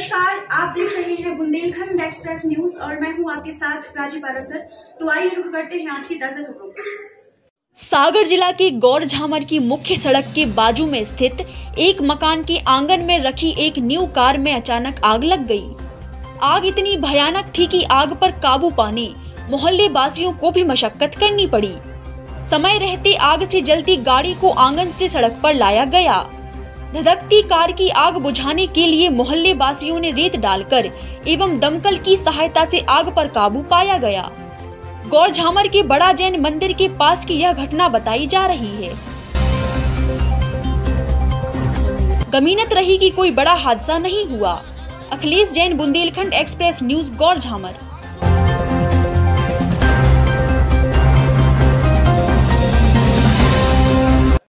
नमस्कार, आप देख रहे हैं बुंदेलखंड एक्सप्रेस न्यूज और मैं हूं आपके साथ राजी पारासर। तो आइए रुक करते हैं आज की ताजा खबरों पर। सागर जिला के गौरझामर की मुख्य सड़क के बाजू में स्थित एक मकान के आंगन में रखी एक न्यू कार में अचानक आग लग गई। आग इतनी भयानक थी कि आग पर काबू पाने मोहल्ले वासियों को भी मशक्कत करनी पड़ी। समय रहते आग से जलती गाड़ी को आंगन से सड़क पर लाया गया। धधकती कार की आग बुझाने के लिए मोहल्ले वासियों ने रेत डालकर एवं दमकल की सहायता से आग पर काबू पाया गया। गौरझामर के बड़ा जैन मंदिर के पास की यह घटना बताई जा रही है। गमीनत रही कि कोई बड़ा हादसा नहीं हुआ। Akhilesh Jain, Bundelkhand express news, Gourjhamar.